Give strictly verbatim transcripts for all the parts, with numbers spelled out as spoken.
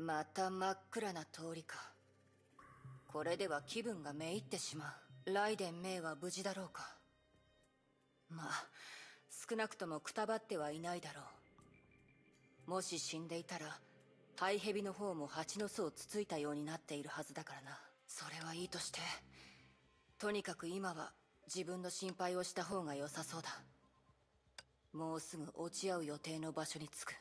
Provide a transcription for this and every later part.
また真っ暗な通りか。これでは気分がめいってしまう。ライデンメイは無事だろうか。まあ少なくともくたばってはいないだろう。もし死んでいたらハイヘビの方も蜂の巣をつついたようになっているはずだからな。それはいいとして、とにかく今は自分の心配をした方が良さそうだ。もうすぐ落ち合う予定の場所に着く。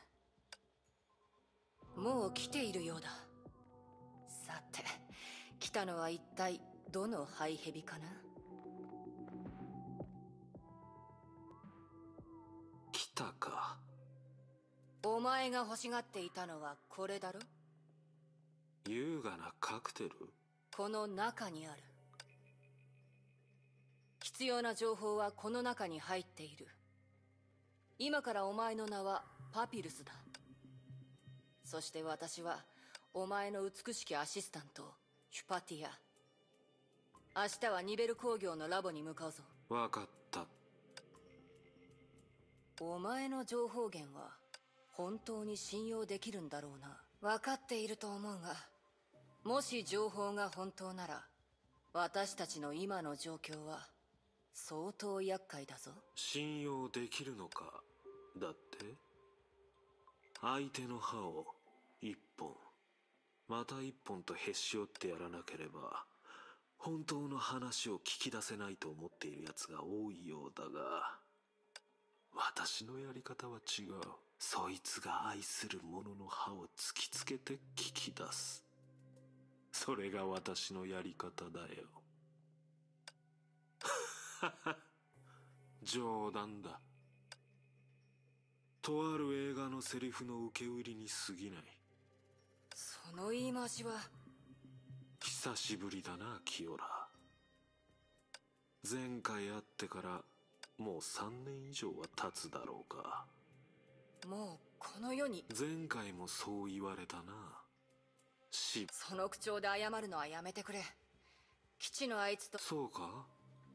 もう来ているようだ。さて来たのは一体どのハイヘビかな。 来たか。 お前が欲しがっていたのはこれだろ。 優雅なカクテル。 この中にある。必要な情報はこの中に入っている。今からお前の名はパピルスだ。そして私はお前の美しきアシスタントヒュパティア。明日はニベル工業のラボに向かうぞ。 わかった。 お前の情報源は本当に信用できるんだろうな。分かっていると思うが、もし情報が本当なら私たちの今の状況は相当厄介だぞ。 信用できるのか。だって相手の歯を一本また一本とへし折ってやらなければ本当の話を聞き出せないと思っているやつが多いようだが、私のやり方は違う。そいつが愛する者の歯を突きつけて聞き出す。それが私のやり方だよ。冗談だ。とある映画のセリフの受け売りに過ぎない。 その言い回しは。 久しぶりだな、キオラ。前回会ってからもうさんねん以上は経つだろうか。 もうこの世に。 前回もそう言われたな。しその口調で謝るのはやめてくれ。基地のあいつと。 そうか。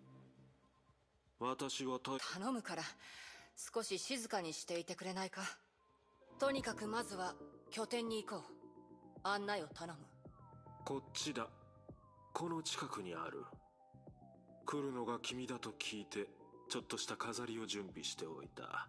私はた頼むから少し静かにしていてくれないか。とにかくまずは拠点に行こう。案内を頼む。 こっちだ。この近くにある。来るのが君だと聞いてちょっとした飾りを準備しておいた。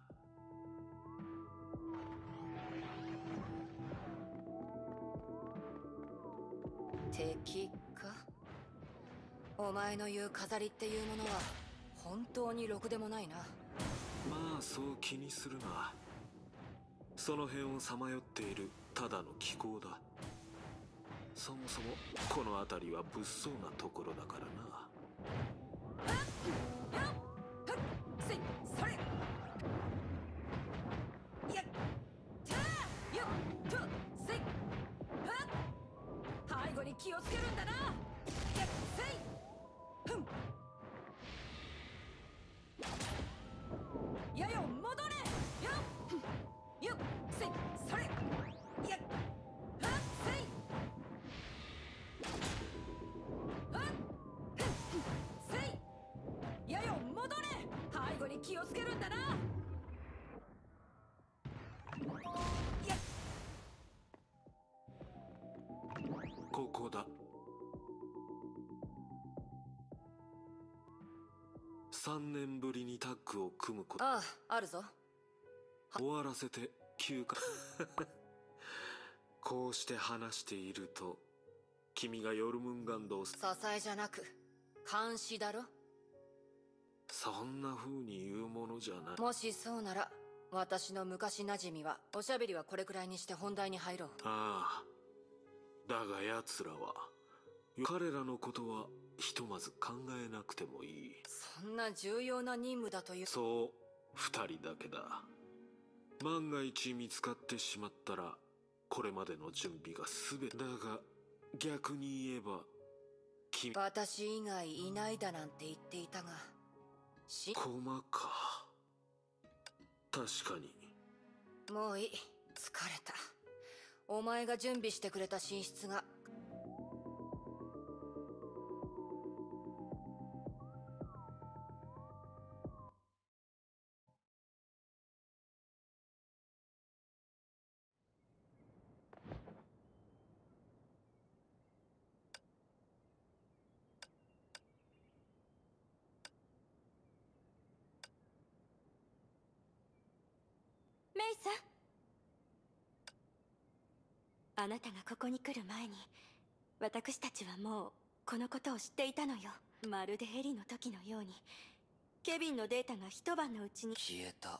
敵か。お前の言う飾りっていうものは本当にろくでもないな。 まあそう気にするな。その辺をさまよっているただの気候だ。そもそもこの辺りは物騒なところだからな。 背後に気をつけるんだな。やよ戻れ。よっせいそれ。やっはっせいはっせい。やよ戻れ。背後に気をつけるんだな。やっここだ。さんねんぶりにタッグを組むこと。 ああ、あるぞ。 終わらせて休暇。こうして話していると君がヨルムンガンドを支えじゃなく監視だろ。 そんな風に言うものじゃない。 もしそうなら私の昔なじみは。おしゃべりはこれくらいにして本題に入ろう。 ああ、だが奴らは彼らのことはひとまず考えなくてもいい。 そんな重要な任務だという。 そう、二人だけだ。万が一見つかってしまったらこれまでの準備が全てだが、逆に言えば君私以外いないだなんて言っていたがし駒か。確かに。 もういい、疲れた。お前が準備してくれた寝室が。 あなたがここに来る前に私たちはもうこのことを知っていたのよ。まるでエリの時のようにケビンのデータが一晩のうちに消えた。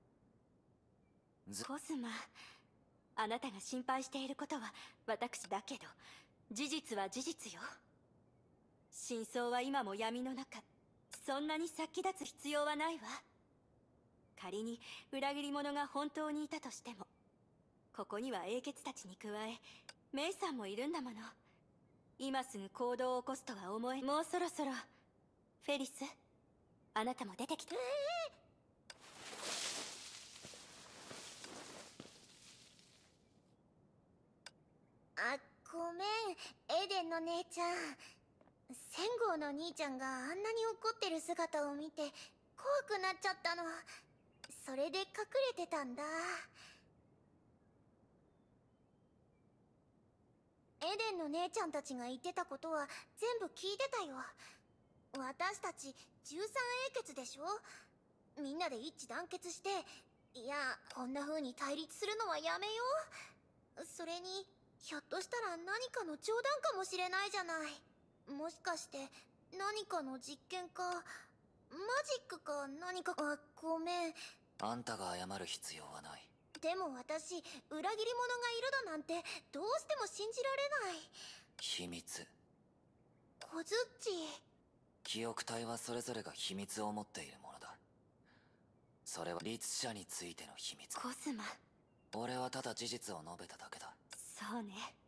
コズマ、あなたが心配していることは私だけど、事実は事実よ。真相は今も闇の中。そんなに先立つ必要はないわ。仮に裏切り者が本当にいたとしても、ここには英傑たちに加えメイさんもいるんだもの。今すぐ行動を起こすとは思え。もうそろそろフェリス、あなたも出てきて。 あ、ごめん、エデンの姉ちゃん。センゴーの兄ちゃんがあんなに怒ってる姿を見て怖くなっちゃったの。それで隠れてたんだ。エデンの姉ちゃんたちが言ってたことは全部聞いてたよ。私たちじゅうさん英傑でしょ。みんなで一致団結して、いや、こんな風に対立するのはやめよう。それにひょっとしたら何かの冗談かもしれないじゃない。もしかして何かの実験かマジックか何か。あ、ごめん。 あんたが謝る必要はない。 でも私、裏切り者がいるだなんてどうしても信じられない。 秘密。 小ズッチ。 記憶体はそれぞれが秘密を持っているものだ。それは律者についての秘密。 コズマ、 俺はただ事実を述べただけだ。 そうね。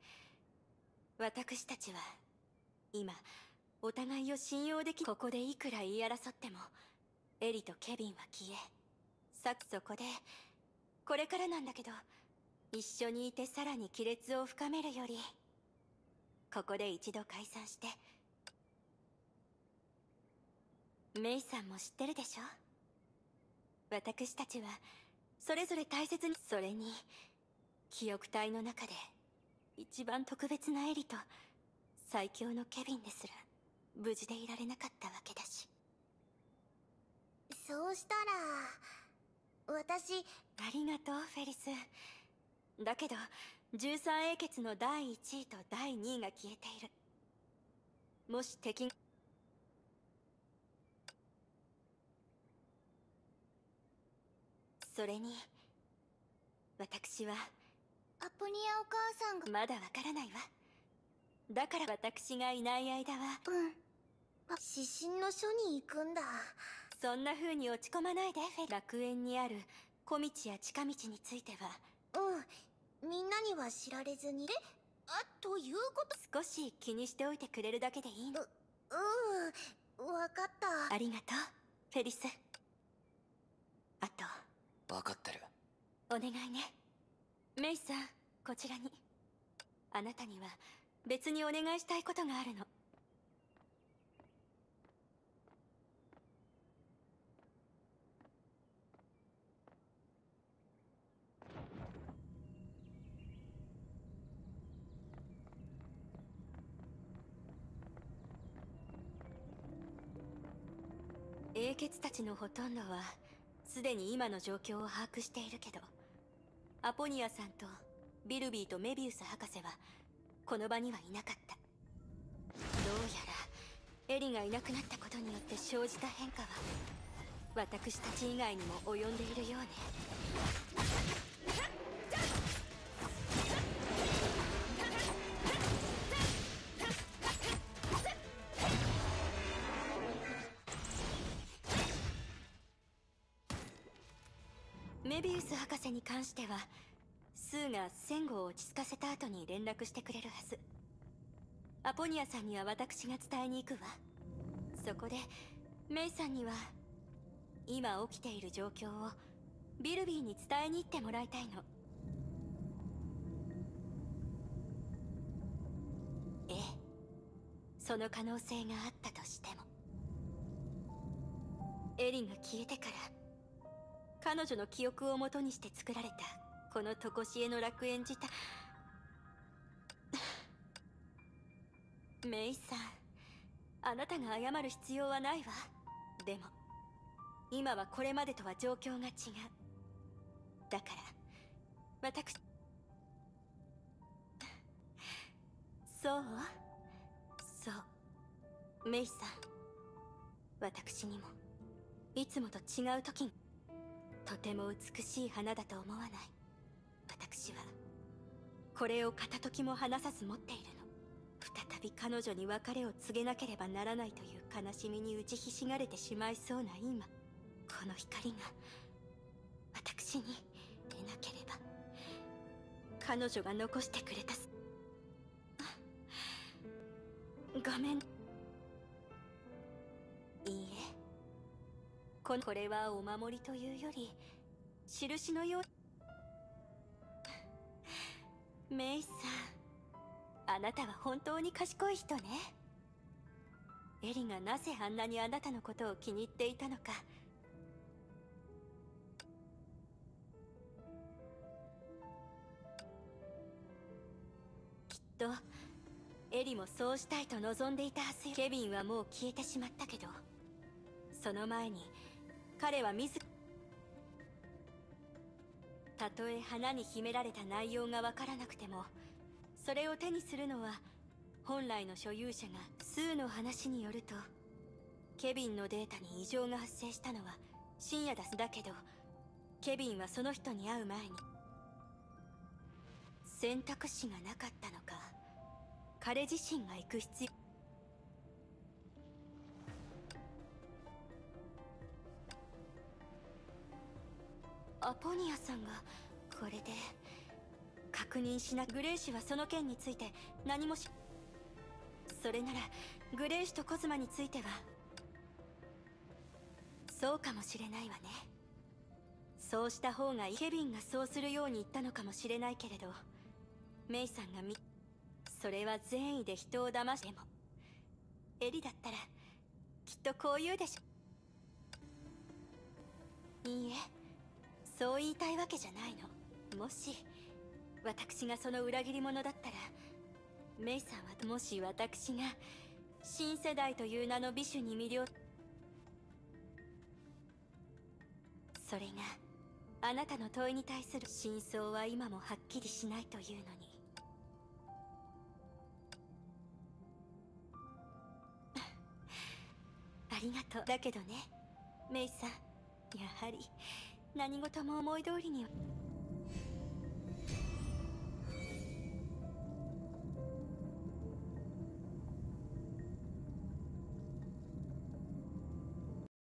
私たちは今お互いを信用でき、ここでいくら言い争ってもエリとケビンは消え、さそこでこれからなんだけど、一緒にいてさらに亀裂を深めるより、ここで一度解散して。メイさんも知ってるでしょ。私たちはそれぞれ大切に。それに記憶体の中で一番特別なエリと最強のケビンですら無事でいられなかったわけだし。 そうしたら私。 ありがとうフェリス。だけどじゅうさん英傑のだいいちいとだいにいが消えている。もし敵がそれに私はアポニアお母さんが。 まだわからないわ。だから私がいない間は。 うん。指針の書に行くんだ。 そんな風に落ち込まないでフェ。楽園にある小道や近道については。 うん。みんなには知られずに。え、あ、ということ。 少し気にしておいてくれるだけでいいの。う、 うん。わかった。 ありがとうフェリス。あと。 分かってる。 お願いね。メイさん、こちらに。あなたには別にお願いしたいことがあるの。英傑たちのほとんどはすでに今の状況を把握しているけど、アポニアさんとビルビーとメビウス博士はこの場にはいなかった。どうやらエリがいなくなったことによって生じた変化は私たち以外にも及んでいるようね。メビウス博士に関してはスーがセンゴを落ち着かせた後に連絡してくれるはず。アポニアさんには私が伝えに行くわ。そこでメイさんには今起きている状況をビルビーに伝えに行ってもらいたいの。ええ、その可能性があったとしても。エリンが消えてから彼女の記憶をもとにして作られたこの常しえの楽園自体。メイさん、あなたが謝る必要はないわ。でも今はこれまでとは状況が違う。だから私そうそうメイさん、私にもいつもと違う時にとても美しい花だと思わない？私はこれを片時も離さず持っているの。再び彼女に別れを告げなければならないという悲しみに打ちひしがれてしまいそうな今、この光が私に出なければ、彼女が残してくれたすごめん。いいえ、このこれはお守りというより印のよう。メイさん、あなたは本当に賢い人ね。エリがなぜあんなにあなたのことを気に入っていたのか。きっとエリもそうしたいと望んでいたはずよ。ケビンはもう消えてしまったけど、その前に彼は自たとえ花に秘められた内容がわからなくても、それを手にするのは本来の所有者が。スーの話によると、ケビンのデータに異常が発生したのは深夜だだけど、ケビンはその人に会う前に選択肢がなかったのか、彼自身が行く必要。アポニアさんがこれで確認しな。グレイ氏はその件について何もし、それならグレイ氏とコズマについてはそうかもしれないわね。そうした方がいい。ケビンがそうするように言ったのかもしれないけれど、メイさんがみそれは善意で人を騙して。もエリだったらきっとこう言うでしょ。いいえ、そう言いたいわけじゃないの。もし私がその裏切り者だったら、メイさんはもし私が新世代という名の美酒に魅了、それがあなたの問いに対する真相は今もはっきりしないというのに。ありがとう。だけどね、メイさん、やはり何事も思い通りには。